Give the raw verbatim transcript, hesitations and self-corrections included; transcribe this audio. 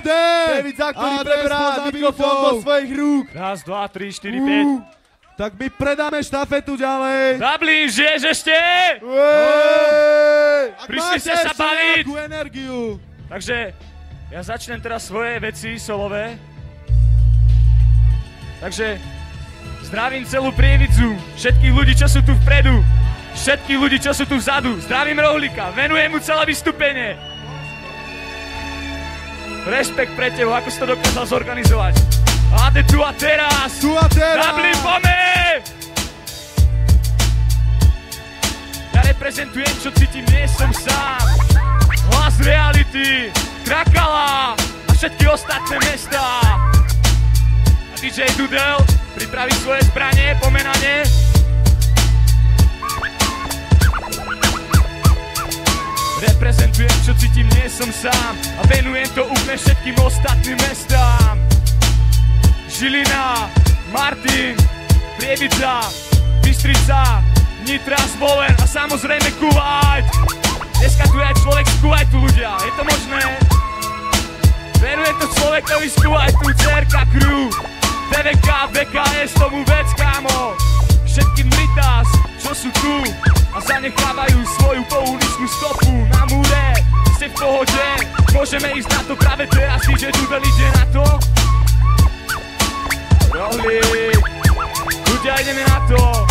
á dé! Devica, ktorý á dé preberá spod mikrofón do svojich rúk. Raz, dva, tri, štyri, päť. Tak my predáme štafetu ďalej. Dublin, žiješ ešte? Ak Prišli máte ste sa ešte baviť. nejakú energiu. Takže ja začnem teraz svoje veci solové. Takže zdravím celú Prievidzu, všetkých ľudí, čo sú tu vpredu, všetkých ľudí, čo sú tu vzadu. Zdravím Rohlíka, venujem mu celé vystúpenie. Rešpekt pre teba, ako si to dokázal zorganizovať. Áde tu a teraz! Tu a teraz! Dublin, pome! Ja reprezentujem, čo cítim, nie som sám. Hlas reality, Krakala a všetky ostatné mestá. A dý džej Dudel pripraví svoje zbranie, pomenanie. Reprezentujem, čo cítim, nie som sám. A venujem to úplne všetkým ostatným mestám. Žilina, Martin, Prievidza, Bystrica, Nitra, Zvolen a samozrejme Kuvajt. Dneska tu je aj človek z Kuvajtu, ľudia, je to možné? Venujem to človekovi z Kuvajtu, cé er ká Crew, té vé ká, bé ká es, tomu vec, kámo. Všetkým Litas, čo sú tu a zanechávajú svoju komunistnú stopu na múre. Ste v pohode, môžeme ísť na to práve teraz, dý džej Dudel ide na to. Rohlík, ľudia, ideme na to.